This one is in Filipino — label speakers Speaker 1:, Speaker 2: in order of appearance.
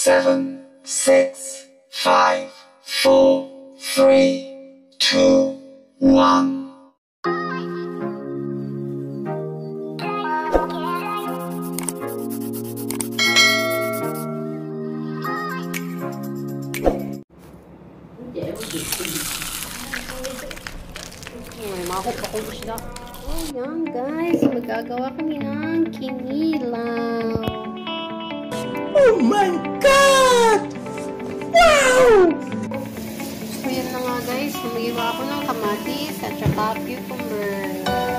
Speaker 1: 7, 6, 5, 4, 3, 2, 1.
Speaker 2: May mahok ako isda. Oh, yan guys. Magagawa kami ng kinilaw.
Speaker 3: Oh my God! Wow!
Speaker 2: So, yan na nga guys. Humiwa ako ng kamatis at saka cucumber.